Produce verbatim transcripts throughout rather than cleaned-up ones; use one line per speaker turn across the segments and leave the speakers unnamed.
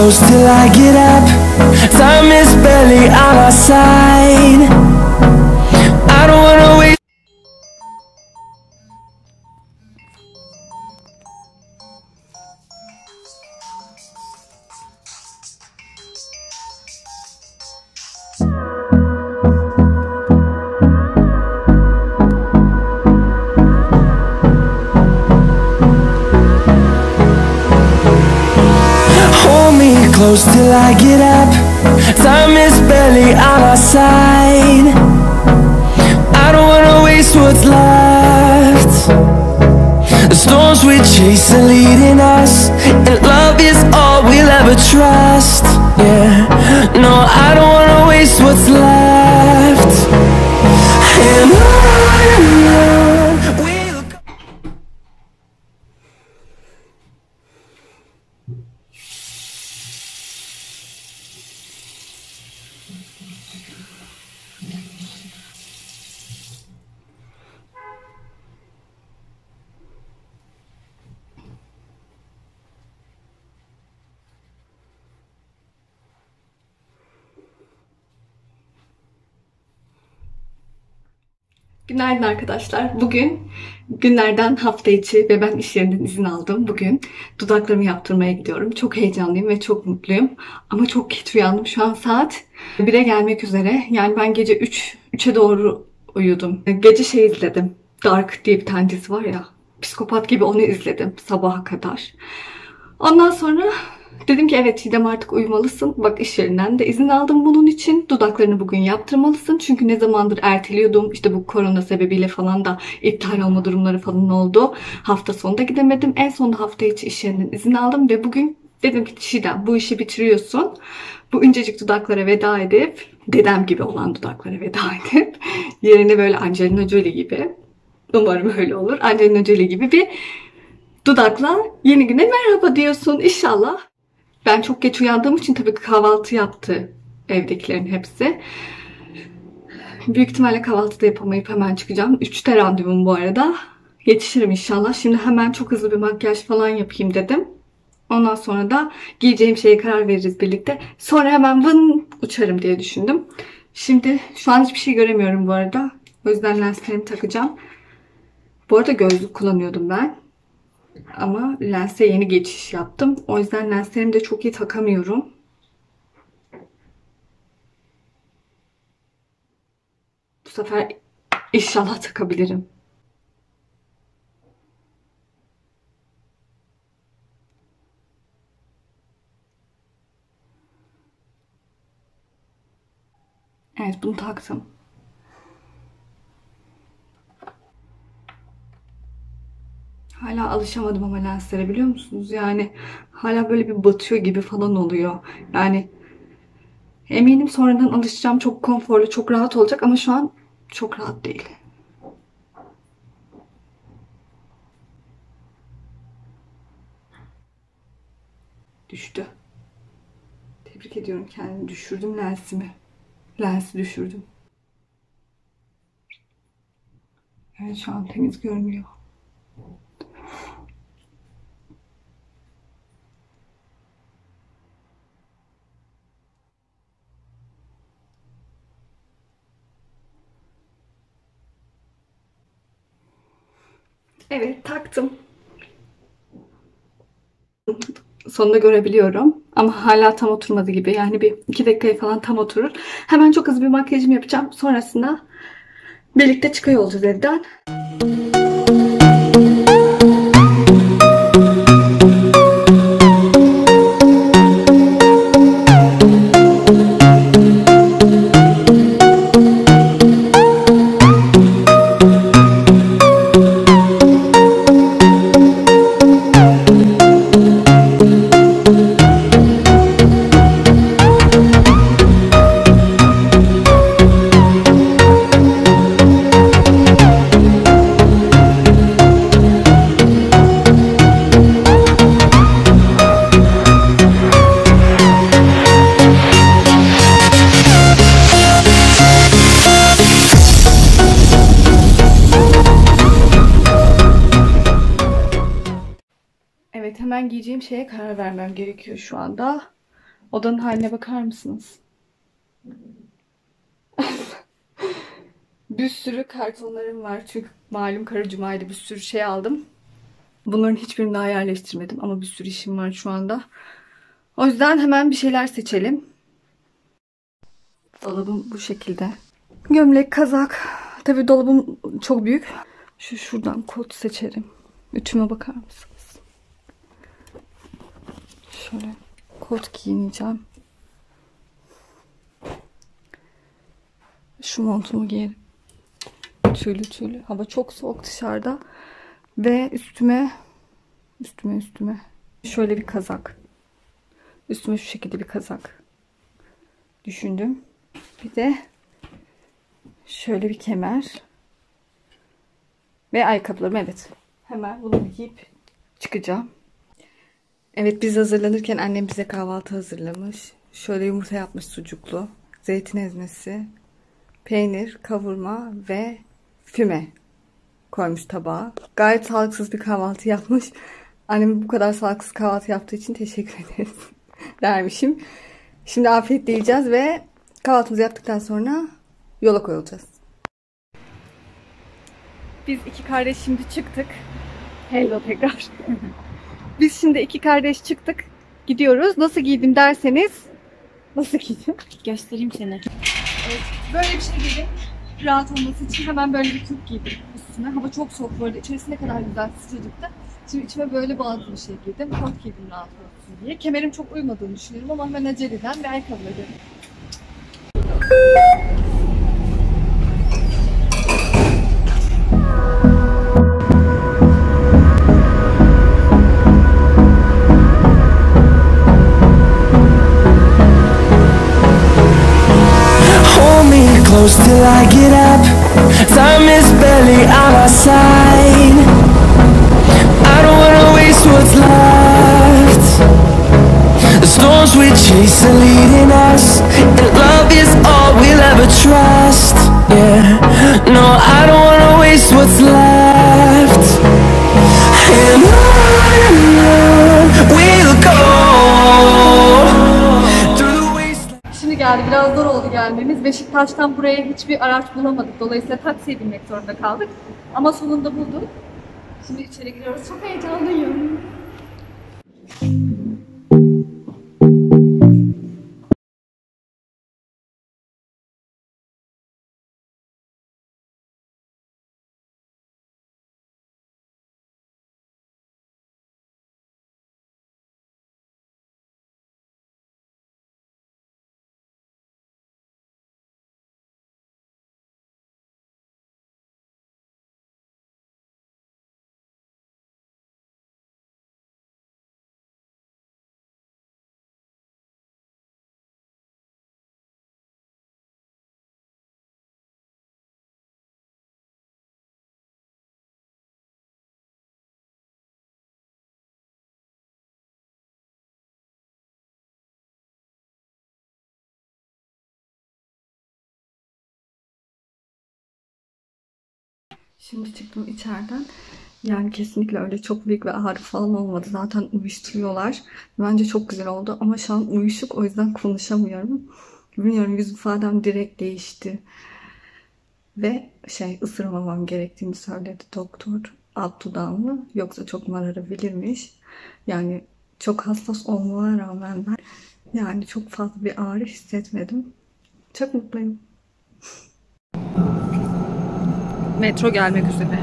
close till I get up. Time is barely on our side. I don't wanna wait. Close till I get up. Time is barely on our side. I don't wanna waste what's left. The storms we chase are leading us, and love is all we'll ever trust. Yeah, no, I don't wanna waste what's left. And on and on we'll go.
Günaydın arkadaşlar. Bugün günlerden hafta içi ve ben iş yerinden izin aldım. Bugün dudaklarımı yaptırmaya gidiyorum. Çok heyecanlıyım ve çok mutluyum. Ama çok geç uyandım. Şu an saat bire gelmek üzere. Yani ben gece üç, üçe doğru uyudum. Gece şey izledim. Dark diye bir tane dizi var ya. Psikopat gibi onu izledim sabaha kadar. Ondan sonra dedim ki evet Çiğdem artık uyumalısın. Bak iş yerinden de izin aldım bunun için. Dudaklarını bugün yaptırmalısın. Çünkü ne zamandır erteliyordum. İşte bu korona sebebiyle falan da iptal olma durumları falan oldu. Hafta sonunda gidemedim. En sonunda hafta içi iş yerinden izin aldım. Ve bugün dedim ki Çiğdem bu işi bitiriyorsun. Bu incecik dudaklara veda edip, dedem gibi olan dudaklara veda edip, yerine böyle Angelina Jolie gibi, umarım öyle olur, Angelina Jolie gibi bir dudakla yeni güne merhaba diyorsun inşallah. Ben çok geç uyandığım için tabii kahvaltı yaptı evdekilerin hepsi. Büyük ihtimalle kahvaltı da yapamayıp hemen çıkacağım. üçte randevum bu arada. Yetişirim inşallah. Şimdi hemen çok hızlı bir makyaj falan yapayım dedim. Ondan sonra da giyeceğim şeye karar veririz birlikte. Sonra hemen vın uçarım diye düşündüm. Şimdi şu an hiçbir şey göremiyorum bu arada. O yüzden lenslerimi takacağım. Bu arada gözlük kullanıyordum ben. Ama lense yeni geçiş yaptım. O yüzden lenslerimi de çok iyi takamıyorum. Bu sefer inşallah takabilirim. Evet, bunu taktım. Hala alışamadım ama lenslere, biliyor musunuz? Yani hala böyle bir batıyor gibi falan oluyor. Yani eminim sonradan alışacağım. Çok konforlu, çok rahat olacak ama şu an çok rahat değil. Düştü. Tebrik ediyorum kendimi. Düşürdüm lensimi. Lensi düşürdüm. Evet, şu an temiz görünüyor. Evet, taktım. Sonunda görebiliyorum. Ama hala tam oturmadı gibi. Yani bir iki dakikaya falan tam oturur. Hemen çok hızlı bir makyajımı yapacağım. Sonrasında birlikte çıkıyor olacağız evden. Evet, hemen giyeceğim şeye karar vermem gerekiyor şu anda. Odanın haline bakar mısınız? Bir sürü kartonlarım var. Çünkü malum Kara Cuma'ydı, bir sürü şey aldım. Bunların hiçbirini daha yerleştirmedim ama bir sürü işim var şu anda. O yüzden hemen bir şeyler seçelim. Dolabım bu şekilde. Gömlek, kazak. Tabii dolabım çok büyük. Şu şuradan kot seçerim. Ütüme bakar mısınız? Şöyle kot giyineceğim. Şu montumu giyerim. Tüylü tüylü. Hava çok soğuk dışarıda. Ve üstüme üstüme üstüme şöyle bir kazak. Üstüme şu şekilde bir kazak düşündüm. Bir de şöyle bir kemer. Ve ayakkabılarım, evet. Hemen bunu giyip çıkacağım. Evet, biz hazırlanırken annem bize kahvaltı hazırlamış. Şöyle yumurta yapmış sucuklu. Zeytin ezmesi. Peynir, kavurma ve füme koymuş tabağa. Gayet sağlıksız bir kahvaltı yapmış. Annem bu kadar sağlıksız kahvaltı yaptığı için teşekkür ederiz dermişim. Şimdi afiyetle yiyeceğiz ve kahvaltımızı yaptıktan sonra yola koyulacağız. Biz iki kardeş şimdi çıktık. Hello tekrar. Biz şimdi iki kardeş çıktık. Gidiyoruz. Nasıl giydim derseniz. Nasıl giydim?
Göstereyim seni.
Evet, böyle bir şey giydim. Rahat olması için hemen böyle bir kürk giydim üstüne. Hava çok soğuk bu arada. İçerisi ne kadar güzel, sıcacıktı. Şimdi içime böyle bazı bir şey giydim. Kot giydim rahat olsun diye. Kemerim çok uymadığını düşünüyorum ama hemen aceleden bir ayakkabı dedim.
Close till I get up. Time is barely on our side. I don't wanna waste what's left. The storms we chase are leading us, and love is all we'll ever trust. Yeah, no, I don't wanna waste what's left. And on and on we'll go.
Şimdi geldi. Biraz zor oldu gelmemiz. Beşiktaş'tan buraya hiçbir araç bulamadık. Dolayısıyla taksiye binmek zorunda kaldık. Ama sonunda bulduk. Şimdi içeri giriyoruz. Çok heyecanlıyım. Şimdi çıktım içeriden. Yani kesinlikle öyle çok büyük bir ağrı falan olmadı. Zaten uyuşturuyorlar. Bence çok güzel oldu ama şu an uyuşuk, o yüzden konuşamıyorum. Bilmiyorum, yüz ifadem direkt değişti. Ve şey, ısırmamam gerektiğini söyledi doktor. Alt dudağımı, yoksa çok mararabilirmiş. Yani çok hassas olmama rağmen ben yani çok fazla bir ağrı hissetmedim. Çok mutluyum. Metro gelmek üzere.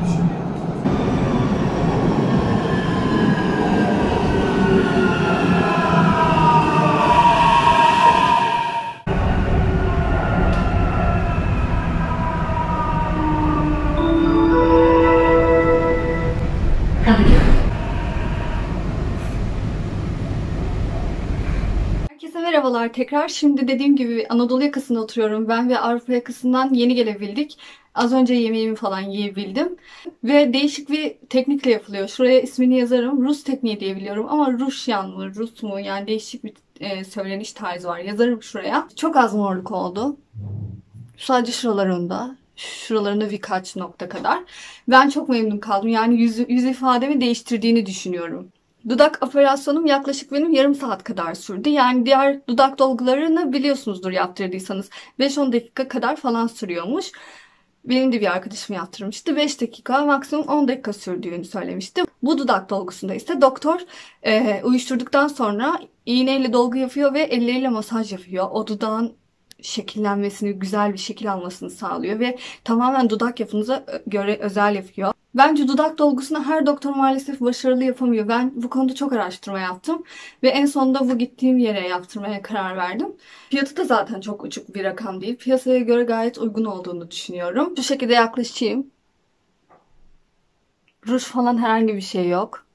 Herkese merhabalar tekrar. Şimdi dediğim gibi Anadolu yakasında oturuyorum ben ve Avrupa yakasından yeni gelebildik. Az önce yemeğimi falan yiyebildim. Ve değişik bir teknikle yapılıyor. Şuraya ismini yazarım. Rus tekniği diye biliyorum ama Ruşyan mı, Rus mu? Yani değişik bir e, söyleniş tarzı var. Yazarım şuraya. Çok az morluk oldu. Sadece şuralarında. Şuralarında birkaç nokta kadar. Ben çok memnun kaldım. Yani yüz, yüz ifademi değiştirdiğini düşünüyorum. Dudak operasyonum yaklaşık benim yarım saat kadar sürdü. Yani diğer dudak dolgularını biliyorsunuzdur yaptırdıysanız. beş on dakika kadar falan sürüyormuş. Benim de bir arkadaşım yaptırmıştı. beş dakika maksimum on dakika sürdüğünü söylemişti. Bu dudak dolgusunda ise doktor e, uyuşturduktan sonra iğneyle dolgu yapıyor ve elleriyle masaj yapıyor. O dudağın şekillenmesini, güzel bir şekil almasını sağlıyor ve tamamen dudak yapınıza göre özel yapıyor. Bence dudak dolgusunu her doktor maalesef başarılı yapamıyor. Ben bu konuda çok araştırma yaptım ve en sonunda bu gittiğim yere yaptırmaya karar verdim. Fiyatı da zaten çok uçuk bir rakam değil. Piyasaya göre gayet uygun olduğunu düşünüyorum. Bu şekilde yaklaşayım. Ruj falan herhangi bir şey yok.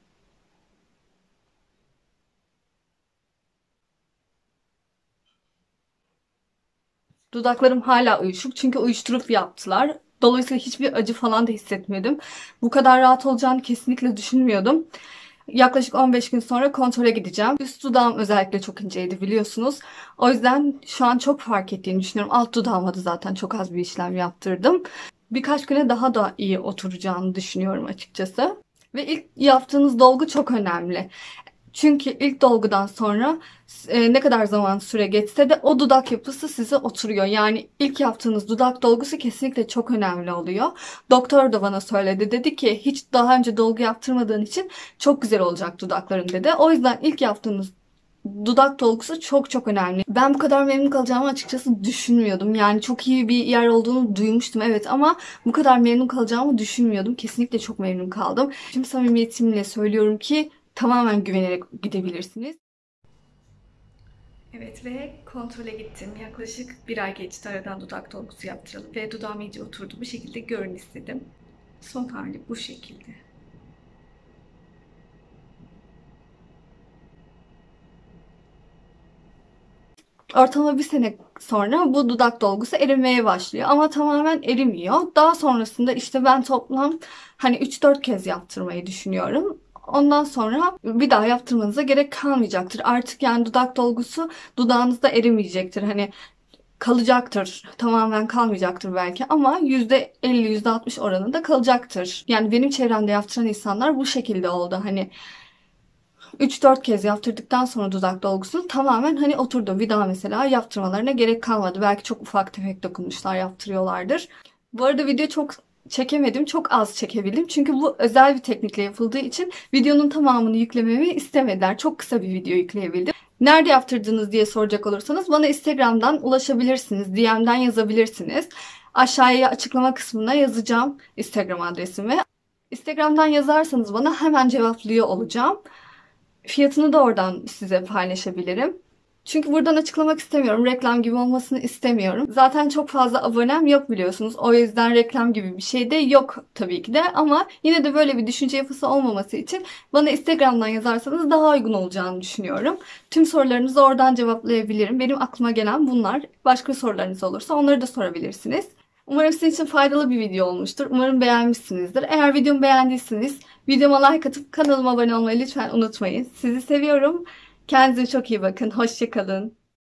Dudaklarım hala uyuşuk çünkü uyuşturup yaptılar. Dolayısıyla hiçbir acı falan da hissetmedim. Bu kadar rahat olacağını kesinlikle düşünmüyordum. Yaklaşık on beş gün sonra kontrole gideceğim. Üst dudağım özellikle çok inceydi biliyorsunuz. O yüzden şu an çok fark ettiğini düşünüyorum. Alt dudağıma da zaten çok az bir işlem yaptırdım. Birkaç güne daha da iyi oturacağını düşünüyorum açıkçası. Ve ilk yaptığınız dolgu çok önemli. Çünkü ilk dolgudan sonra e, ne kadar zaman süre geçse de o dudak yapısı size oturuyor. Yani ilk yaptığınız dudak dolgusu kesinlikle çok önemli oluyor. Doktor da bana söyledi. Dedi ki hiç daha önce dolgu yaptırmadığın için çok güzel olacak dudakların dedi. O yüzden ilk yaptığınız dudak dolgusu çok çok önemli. Ben bu kadar memnun kalacağımı açıkçası düşünmüyordum. Yani çok iyi bir yer olduğunu duymuştum evet ama bu kadar memnun kalacağımı düşünmüyordum. Kesinlikle çok memnun kaldım. Şimdi samimiyetimle söylüyorum ki tamamen güvenerek gidebilirsiniz. Evet ve kontrole gittim. Yaklaşık bir ay geçti aradan dudak dolgusu yaptıralım ve dudağım iyice oturdu. Bu şekilde görün istedim. Son hali bu şekilde. Ortalama bir sene sonra bu dudak dolgusu erimeye başlıyor. Ama tamamen erimiyor. Daha sonrasında işte ben toplam hani üç dört kez yaptırmayı düşünüyorum. Ondan sonra bir daha yaptırmanıza gerek kalmayacaktır. Artık yani dudak dolgusu dudağınızda erimeyecektir. Hani kalacaktır. Tamamen kalmayacaktır belki ama yüzde elli yüzde altmış oranında kalacaktır. Yani benim çevremde yaptıran insanlar bu şekilde oldu. Hani üç dört kez yaptırdıktan sonra dudak dolgusunu tamamen hani oturdu. Bir daha mesela yaptırmalarına gerek kalmadı. Belki çok ufak tefek dokunuşlar yaptırıyorlardır. Bu arada video çok çekemedim. Çok az çekebildim. Çünkü bu özel bir teknikle yapıldığı için videonun tamamını yüklememi istemediler. Çok kısa bir video yükleyebildim. Nerede yaptırdınız diye soracak olursanız bana Instagram'dan ulaşabilirsiniz. D M'den yazabilirsiniz. Aşağıya açıklama kısmına yazacağım Instagram adresimi. Instagram'dan yazarsanız bana hemen cevaplıyor olacağım. Fiyatını da oradan size paylaşabilirim. Çünkü buradan açıklamak istemiyorum. Reklam gibi olmasını istemiyorum. Zaten çok fazla abonem yok biliyorsunuz. O yüzden reklam gibi bir şey de yok tabii ki de. Ama yine de böyle bir düşünce yapısı olmaması için bana Instagram'dan yazarsanız daha uygun olacağını düşünüyorum. Tüm sorularınızı oradan cevaplayabilirim. Benim aklıma gelen bunlar. Başka sorularınız olursa onları da sorabilirsiniz. Umarım sizin için faydalı bir video olmuştur. Umarım beğenmişsinizdir. Eğer videomu beğendiyseniz videoma like atıp kanalıma abone olmayı lütfen unutmayın. Sizi seviyorum. Kendinize çok iyi bakın. Hoşça kalın.